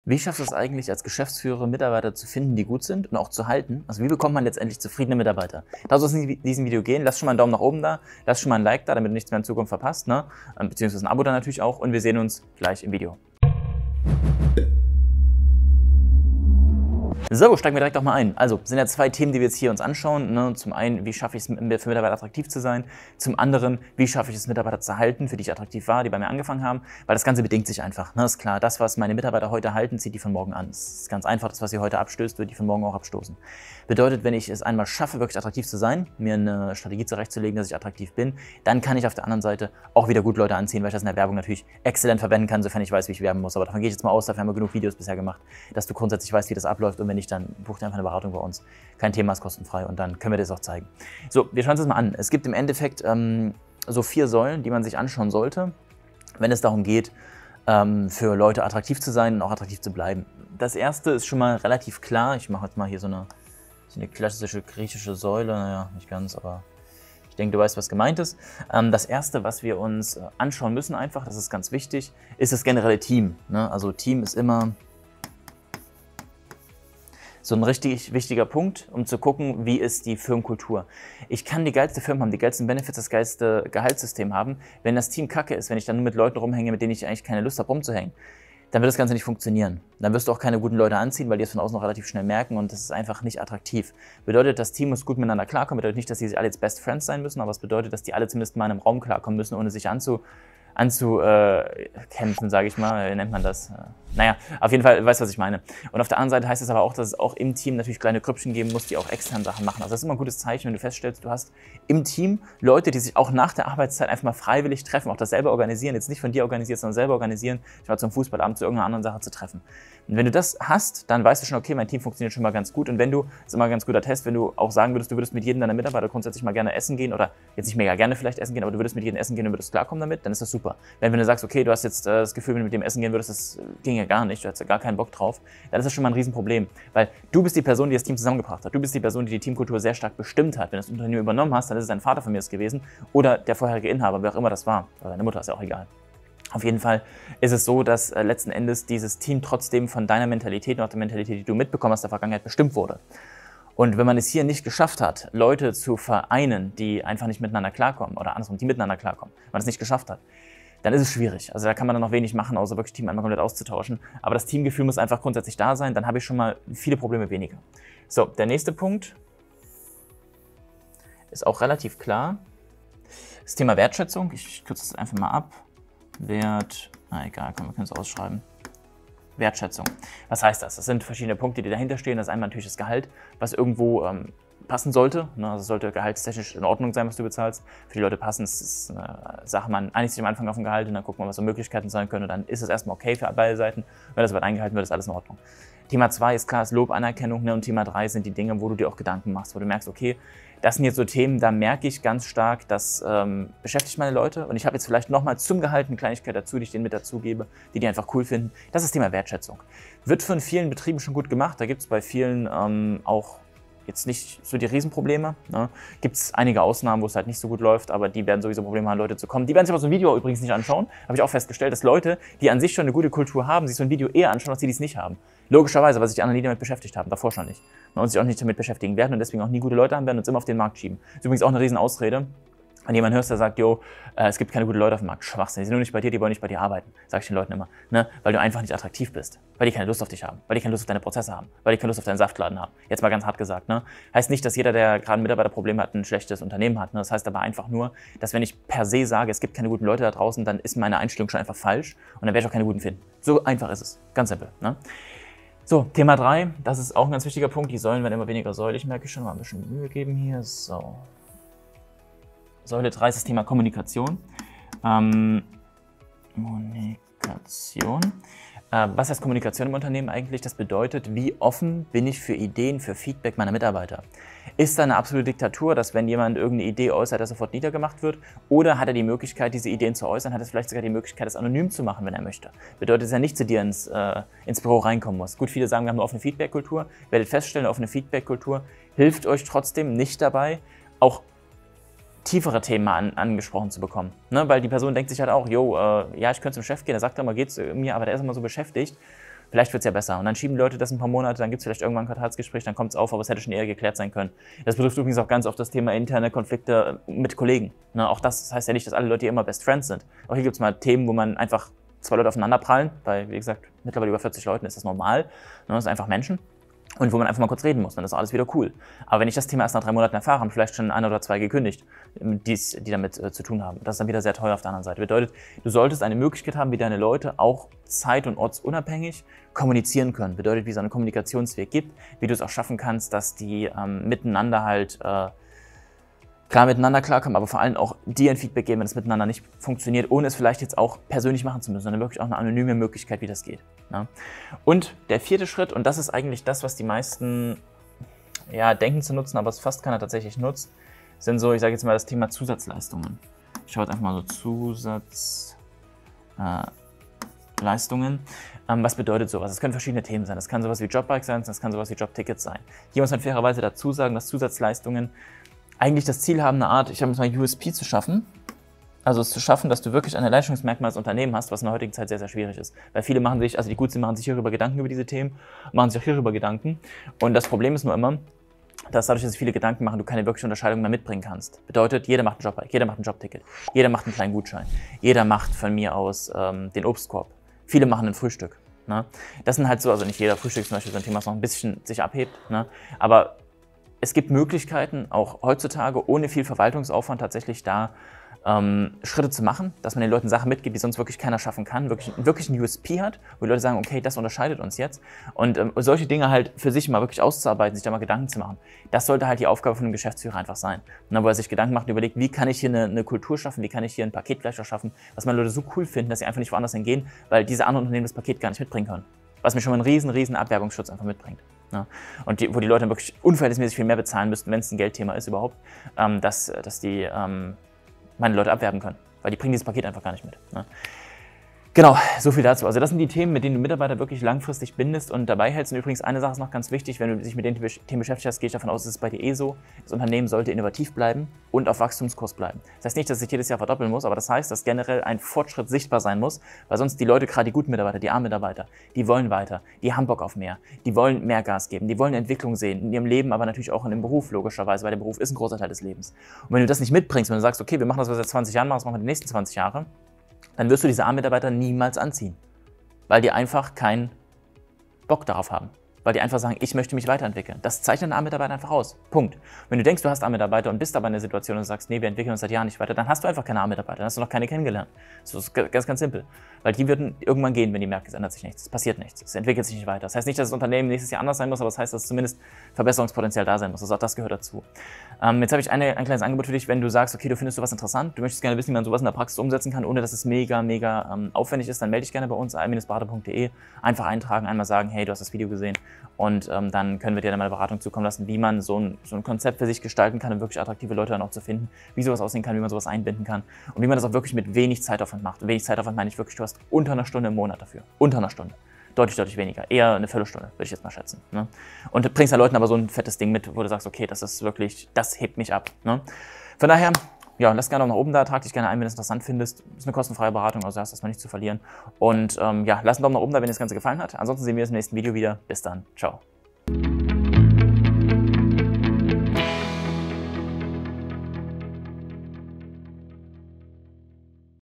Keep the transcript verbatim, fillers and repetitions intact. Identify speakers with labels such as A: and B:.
A: Wie schaffst du es eigentlich als Geschäftsführer, Mitarbeiter zu finden, die gut sind und auch zu halten? Also wie bekommt man letztendlich zufriedene Mitarbeiter? Da soll es in diesem Video gehen. Lass schon mal einen Daumen nach oben da, lass schon mal ein Like da, damit du nichts mehr in Zukunft verpasst, ne? Beziehungsweise ein Abo da natürlich auch, und wir sehen uns gleich im Video. So, steigen wir direkt auch mal ein. Also, sind ja zwei Themen, die wir jetzt hier uns anschauen. Ne? Zum einen, wie schaffe ich es, für Mitarbeiter attraktiv zu sein? Zum anderen, wie schaffe ich es, Mitarbeiter zu halten, für die ich attraktiv war, die bei mir angefangen haben? Weil das Ganze bedingt sich einfach. Ne? Ist klar, das, was meine Mitarbeiter heute halten, zieht die von morgen an. Das ist ganz einfach, das, was sie heute abstößt, wird die von morgen auch abstoßen. Bedeutet, wenn ich es einmal schaffe, wirklich attraktiv zu sein, mir eine Strategie zurechtzulegen, dass ich attraktiv bin, dann kann ich auf der anderen Seite auch wieder gut Leute anziehen, weil ich das in der Werbung natürlich exzellent verwenden kann, sofern ich weiß, wie ich werben muss. Aber davon gehe ich jetzt mal aus, dafür haben wir genug Videos bisher gemacht, dass du grundsätzlich weißt, wie das abläuft, und wenn nicht, dann buch dir einfach eine Beratung bei uns. Kein Thema, ist kostenfrei, und dann können wir das auch zeigen. So, wir schauen uns das mal an. Es gibt im Endeffekt ähm, so vier Säulen, die man sich anschauen sollte, wenn es darum geht, ähm, für Leute attraktiv zu sein und auch attraktiv zu bleiben. Das erste ist schon mal relativ klar. Ich mache jetzt mal hier so eine, so eine klassische griechische Säule. Naja, nicht ganz, aber ich denke, du weißt, was gemeint ist. Ähm, das erste, was wir uns anschauen müssen einfach, das ist ganz wichtig, ist das generelle Team. Ne? Also Team ist immer so ein richtig wichtiger Punkt, um zu gucken, wie ist die Firmenkultur. Ich kann die geilste Firma haben, die geilsten Benefits, das geilste Gehaltssystem haben. Wenn das Team kacke ist, wenn ich dann nur mit Leuten rumhänge, mit denen ich eigentlich keine Lust habe, rumzuhängen, dann wird das Ganze nicht funktionieren. Dann wirst du auch keine guten Leute anziehen, weil die es von außen noch relativ schnell merken, und das ist einfach nicht attraktiv. Bedeutet, das Team muss gut miteinander klarkommen. Bedeutet nicht, dass die sich alle jetzt Best Friends sein müssen, aber es bedeutet, dass die alle zumindest mal in einem Raum klarkommen müssen, ohne sich anzu anzukämpfen, äh, sage ich mal, wie nennt man das? Naja, auf jeden Fall, weißt du, was ich meine. Und auf der anderen Seite heißt es aber auch, dass es auch im Team natürlich kleine Grüppchen geben muss, die auch extern Sachen machen. Also das ist immer ein gutes Zeichen, wenn du feststellst, du hast im Team Leute, die sich auch nach der Arbeitszeit einfach mal freiwillig treffen, auch das selber organisieren, jetzt nicht von dir organisiert, sondern selber organisieren, ich war zum Fußballabend, zu irgendeiner anderen Sache zu treffen. Und wenn du das hast, dann weißt du schon, okay, mein Team funktioniert schon mal ganz gut. Und wenn du, das ist immer ein ganz guter Test, wenn du auch sagen würdest, du würdest mit jedem deiner Mitarbeiter grundsätzlich mal gerne essen gehen, oder jetzt nicht mega gerne vielleicht essen gehen, aber du würdest mit jedem essen gehen und würdest klarkommen damit, dann ist das super. Wenn, wenn du sagst, okay, du hast jetzt äh, das Gefühl, wenn du mit dem essen gehen würdest, das ging ja gar nicht, du hast ja gar keinen Bock drauf, dann ist das schon mal ein Riesenproblem. Weil du bist die Person, die das Team zusammengebracht hat. Du bist die Person, die die Teamkultur sehr stark bestimmt hat. Wenn du das Unternehmen übernommen hast, dann ist es dein Vater von mir gewesen oder der vorherige Inhaber, wer auch immer das war. Oder deine Mutter, ist ja auch egal. Auf jeden Fall ist es so, dass äh, letzten Endes dieses Team trotzdem von deiner Mentalität und auch der Mentalität, die du mitbekommen hast, der Vergangenheit bestimmt wurde. Und wenn man es hier nicht geschafft hat, Leute zu vereinen, die einfach nicht miteinander klarkommen, oder andersrum, die miteinander klarkommen, wenn man es nicht geschafft hat, dann ist es schwierig. Also da kann man dann noch wenig machen, außer wirklich Team einmal komplett auszutauschen. Aber das Teamgefühl muss einfach grundsätzlich da sein, dann habe ich schon mal viele Probleme weniger. So, der nächste Punkt ist auch relativ klar. Das Thema Wertschätzung, ich kürze es einfach mal ab. Wert, na egal, wir können es ausschreiben. Wertschätzung. Was heißt das? Das sind verschiedene Punkte, die dahinter stehen. Das ist einmal natürlich das Gehalt, was irgendwo ähm, passen sollte. Ne? Also es sollte gehaltstechnisch in Ordnung sein, was du bezahlst. Für die Leute passen, das ist eine Sache, man einigt sich am Anfang auf ein Gehalt und dann guckt man, was so Möglichkeiten sein können. Und dann ist es erstmal okay für beide Seiten. Wenn das aber eingehalten wird, ist alles in Ordnung. Thema zwei ist klar, ist Lob, Anerkennung. Ne? Und Thema drei sind die Dinge, wo du dir auch Gedanken machst, wo du merkst, okay, das sind jetzt so Themen, da merke ich ganz stark, das ähm, beschäftigt meine Leute, und ich habe jetzt vielleicht nochmal zum Gehalt eine Kleinigkeit dazu, die ich denen mit dazu gebe, die die einfach cool finden. Das ist das Thema Wertschätzung. Wird von vielen Betrieben schon gut gemacht, da gibt es bei vielen ähm, auch jetzt nicht so die Riesenprobleme. Ne? Gibt es einige Ausnahmen, wo es halt nicht so gut läuft, aber die werden sowieso Probleme haben, Leute zu kommen. Die werden sich aber so ein Video übrigens nicht anschauen. Habe ich auch festgestellt, dass Leute, die an sich schon eine gute Kultur haben, sich so ein Video eher anschauen, als die, die es nicht haben. Logischerweise, weil sich die anderen nie damit beschäftigt haben, davor schon nicht. Und sich auch nicht damit beschäftigen werden und deswegen auch nie gute Leute haben werden und uns immer auf den Markt schieben. Das ist übrigens auch eine Riesenausrede. Wenn jemand hörst, der sagt, jo, äh, es gibt keine guten Leute auf dem Markt, Schwachsinn, die sind nur nicht bei dir, die wollen nicht bei dir arbeiten, sage ich den Leuten immer, ne? Weil du einfach nicht attraktiv bist, weil die keine Lust auf dich haben, weil die keine Lust auf deine Prozesse haben, weil die keine Lust auf deinen Saftladen haben. Jetzt mal ganz hart gesagt, ne? Heißt nicht, dass jeder, der gerade ein Mitarbeiterproblem hat, ein schlechtes Unternehmen hat, ne? Das heißt aber einfach nur, dass wenn ich per se sage, es gibt keine guten Leute da draußen, dann ist meine Einstellung schon einfach falsch und dann werde ich auch keine guten finden. So einfach ist es, ganz simpel, ne? So, Thema drei, das ist auch ein ganz wichtiger Punkt, die Säulen werden immer weniger säulig, merke ich schon, mal ein bisschen Mühe geben hier, so. Säule drei ist das Thema Kommunikation. Ähm, Kommunikation. Äh, was heißt Kommunikation im Unternehmen eigentlich? Das bedeutet, wie offen bin ich für Ideen, für Feedback meiner Mitarbeiter? Ist da eine absolute Diktatur, dass wenn jemand irgendeine Idee äußert, dass sofort niedergemacht wird? Oder hat er die Möglichkeit, diese Ideen zu äußern? Hat er vielleicht sogar die Möglichkeit, das anonym zu machen, wenn er möchte? Bedeutet, dass er nicht zu dir ins, äh, ins Büro reinkommen muss. Gut, viele sagen, wir haben eine offene Feedback-Kultur. Ihr werdet feststellen, eine offene Feedback-Kultur hilft euch trotzdem nicht dabei, auch tiefere Themen an, angesprochen zu bekommen. Ne? Weil die Person denkt sich halt auch, jo, äh, ja, ich könnte zum Chef gehen, der sagt immer, geht's mir, aber der ist immer so beschäftigt. Vielleicht wird es ja besser. Und dann schieben die Leute das ein paar Monate, dann gibt es vielleicht irgendwann ein Quartalsgespräch, dann kommt es auf, aber es hätte schon eher geklärt sein können. Das betrifft übrigens auch ganz oft das Thema interne Konflikte mit Kollegen. Ne, auch das, das heißt ja nicht, dass alle Leute hier immer Best Friends sind. Auch hier gibt es mal Themen, wo man einfach zwei Leute aufeinander prallen. Bei, wie gesagt, mittlerweile über vierzig Leuten ist das normal. Ne, das sind einfach Menschen. Und wo man einfach mal kurz reden muss, dann ist alles wieder cool. Aber wenn ich das Thema erst nach drei Monaten erfahre, haben vielleicht schon ein oder zwei gekündigt, die's, die damit äh, zu tun haben. Das ist dann wieder sehr teuer auf der anderen Seite. Bedeutet, du solltest eine Möglichkeit haben, wie deine Leute auch zeit- und ortsunabhängig kommunizieren können. Bedeutet, wie es einen Kommunikationsweg gibt, wie du es auch schaffen kannst, dass die ähm, miteinander halt äh, klar miteinander klarkommen, aber vor allem auch dir ein Feedback geben, wenn es miteinander nicht funktioniert, ohne es vielleicht jetzt auch persönlich machen zu müssen, sondern wirklich auch eine anonyme Möglichkeit, wie das geht. Ne? Und der vierte Schritt, und das ist eigentlich das, was die meisten ja, denken zu nutzen, aber es fast keiner tatsächlich nutzt, sind so, ich sage jetzt mal, das Thema Zusatzleistungen. Ich schaue jetzt einfach mal so Zusatzleistungen. Äh, ähm, was bedeutet sowas? Es können verschiedene Themen sein. Das kann sowas wie Jobbike sein, das kann sowas wie Jobtickets sein. Hier muss man fairerweise dazu sagen, dass Zusatzleistungen eigentlich das Ziel haben, eine Art, ich habe jetzt mal U S P zu schaffen. Also es zu schaffen, dass du wirklich ein Alleinstellungsmerkmal als Unternehmen hast, was in der heutigen Zeit sehr, sehr schwierig ist. Weil viele machen sich, also die gut sind, machen sich hierüber Gedanken über diese Themen, machen sich auch hierüber Gedanken. Und das Problem ist nur immer, dass dadurch, dass sich viele Gedanken machen, du keine wirkliche Unterscheidung mehr mitbringen kannst. Bedeutet, jeder macht einen Jobbike, jeder macht ein Jobticket, jeder macht einen kleinen Gutschein, jeder macht von mir aus ähm, den Obstkorb. Viele machen ein Frühstück. Ne? Das sind halt so, also nicht jeder Frühstück zum Beispiel so ein Thema, das noch ein bisschen sich abhebt. Ne? Aber es gibt Möglichkeiten, auch heutzutage ohne viel Verwaltungsaufwand tatsächlich da ähm, Schritte zu machen, dass man den Leuten Sachen mitgibt, die sonst wirklich keiner schaffen kann, wirklich, wirklich einen U S P hat, wo die Leute sagen, okay, das unterscheidet uns jetzt. Und ähm, solche Dinge halt für sich mal wirklich auszuarbeiten, sich da mal Gedanken zu machen, das sollte halt die Aufgabe von einem Geschäftsführer einfach sein. Und wo er sich Gedanken macht und überlegt, wie kann ich hier eine, eine Kultur schaffen, wie kann ich hier ein Paket gleich schaffen, was meine Leute so cool finden, dass sie einfach nicht woanders hingehen, weil diese anderen Unternehmen das Paket gar nicht mitbringen können. Was mir schon mal einen riesen, riesen Abwerbungsschutz einfach mitbringt. Ja. Und die, wo die Leute wirklich unverhältnismäßig viel mehr bezahlen müssten, wenn es ein Geldthema ist überhaupt, ähm, dass, dass die ähm, meine Leute abwerben können. Weil die bringen dieses Paket einfach gar nicht mit. Ne? Genau, so viel dazu. Also das sind die Themen, mit denen du Mitarbeiter wirklich langfristig bindest und dabei hältst. Und übrigens eine Sache ist noch ganz wichtig, wenn du dich mit den Themen beschäftigt hast, gehe ich davon aus, es ist bei dir eh so. Das Unternehmen sollte innovativ bleiben und auf Wachstumskurs bleiben. Das heißt nicht, dass es sich jedes Jahr verdoppeln muss, aber das heißt, dass generell ein Fortschritt sichtbar sein muss, weil sonst die Leute, gerade die guten Mitarbeiter, die armen Mitarbeiter, die wollen weiter, die haben Bock auf mehr, die wollen mehr Gas geben, die wollen Entwicklung sehen, in ihrem Leben, aber natürlich auch in dem Beruf, logischerweise, weil der Beruf ist ein großer Teil des Lebens. Und wenn du das nicht mitbringst, wenn du sagst, okay, wir machen das, was wir seit zwanzig Jahren machen, das machen wir die nächsten zwanzig Jahre, dann wirst du diese armen Mitarbeiter niemals anziehen. Weil die einfach keinen Bock darauf haben. Weil die einfach sagen, ich möchte mich weiterentwickeln. Das zeichnet einen armen Mitarbeiter einfach aus. Punkt. Wenn du denkst, du hast arme Mitarbeiter und bist aber in der Situation und sagst, nee, wir entwickeln uns seit Jahren nicht weiter, dann hast du einfach keine armen Mitarbeiter, dann hast du noch keine kennengelernt. Das ist ganz, ganz simpel. Weil die würden irgendwann gehen, wenn die merken, es ändert sich nichts, es passiert nichts, es entwickelt sich nicht weiter. Das heißt nicht, dass das Unternehmen nächstes Jahr anders sein muss, aber das heißt, dass zumindest Verbesserungspotenzial da sein muss. Also auch das gehört dazu. Ähm, jetzt habe ich eine, ein kleines Angebot für dich, wenn du sagst, okay, du findest sowas interessant, du möchtest gerne wissen, wie man sowas in der Praxis umsetzen kann, ohne dass es mega, mega ähm, aufwendig ist, dann melde dich gerne bei uns, a l berater punkt de, einfach eintragen, einmal sagen, hey, du hast das Video gesehen und ähm, dann können wir dir dann mal eine Beratung zukommen lassen, wie man so ein, so ein Konzept für sich gestalten kann, um wirklich attraktive Leute dann auch zu finden, wie sowas aussehen kann, wie man sowas einbinden kann und wie man das auch wirklich mit wenig Zeitaufwand macht. Und wenig Zeitaufwand meine ich wirklich, du hast unter einer Stunde im Monat dafür. Unter einer Stunde. Deutlich, deutlich weniger. Eher eine Viertelstunde, würde ich jetzt mal schätzen. Ne? Und du bringst den Leuten aber so ein fettes Ding mit, wo du sagst, okay, das ist wirklich, das hebt mich ab. Ne? Von daher, ja, lass gerne auch nach oben da, trag dich gerne ein, wenn du es interessant findest. Ist eine kostenfreie Beratung, also hast du erstmal nichts zu verlieren. Und ähm, ja, lass einen Daumen nach oben da, wenn dir das Ganze gefallen hat. Ansonsten sehen wir uns im nächsten Video wieder. Bis dann. Ciao.